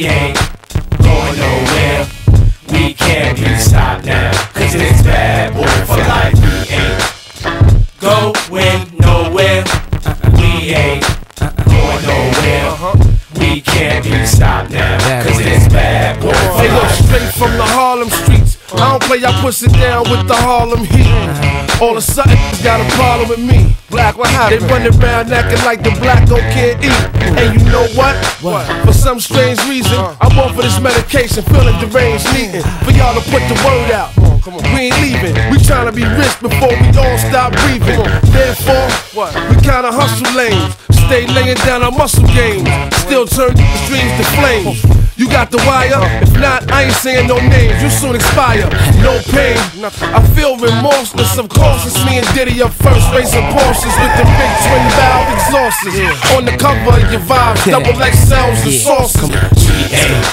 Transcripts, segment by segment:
We ain't going nowhere. We can't be stopped now, cause it's bad boy for life. We ain't going nowhere. We ain't going nowhere. We can't be stopped now, cause it's bad boy for life. They go straight from the Harlem streets. I don't play, I push it down with the Harlem heat. All of a sudden, got a problem with me. Black, what happened? They running around acting like the black don't can't eat. And you know what? For some strange reason, I'm on for this medication, feeling deranged, needing for y'all to put the word out. We ain't leaving, we tryna be rich before we all stop breathing. Therefore, we kinda hustle lanes, stay laying down our muscle games, still turn the streams to flames. You got the wire? If not, I ain't saying no names, you soon expire. No pain, I feel remorseless. Of course, it's me and Diddy up first, racing Porsches with the big twin valve exhausts. On the cover of your vibes, double XLs and sauces. We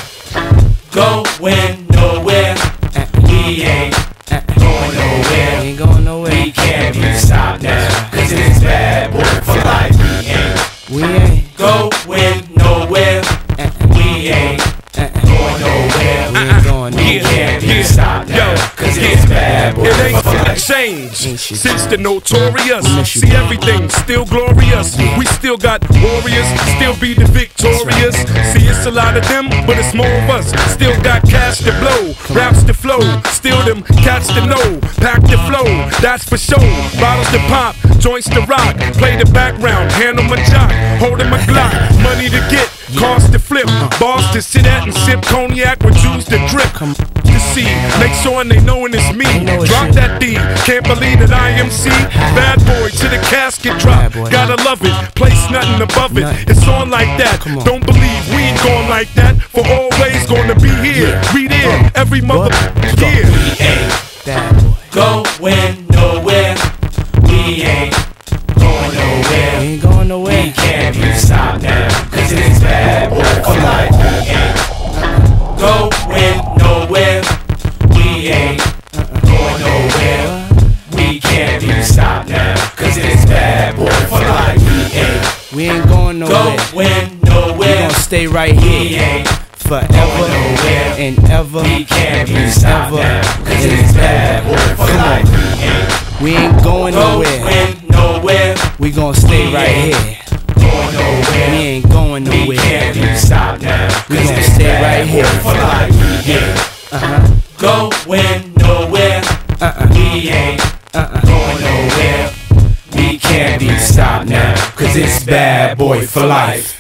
ain't going nowhere. We ain't going nowhere. Ain't going nowhere. We can't be stopped now, cause it's bad boy for life. We ain't going nowhere. We ain't going nowhere. We can't be stopped now, cause it's bad boy for life. It ain't changed since the notorious. See, everything still glorious. We still got warriors, still be the victorious. See, it's a lot of them, but it's more of us. Still got cash to blow, raps to flow, still them cats to know. Pack the flow, that's for sure. Bottles to pop, joints to rock. Play the background, handle my jock, holding my Glock. Money to get, cars to flip, bars to sit at and sip cognac with juice to drip. To see, make sure they knowin' it's me. Drop that D, can't believe that I am C. Bad boy to the casket drop, gotta love it, place nothing above it. It's on like that, don't believe we ain't going like that. For always gonna be here, we there, every mother year. We ain't going nowhere. We ain't going nowhere. We ain't going nowhere. We can't be stopped now, cause it's bad boy for life. We ain't going nowhere. We ain't going nowhere. We can't be stopped now, cause it's bad boy for life. We ain't going nowhere. Going nowhere. We gon' stay right We here ain't forever going nowhere. and ever. We can't be stopped ever now, cause it's bad boy for life. We ain't going nowhere. Going nowhere. We gon' stay right here. Going nowhere. We ain't going We nowhere. can't be stopped now, We cause gon' it's stay bad right boy here. for life. We ain't going nowhere. We ain't going nowhere. We can't be stopped now, cause it's bad boy for life.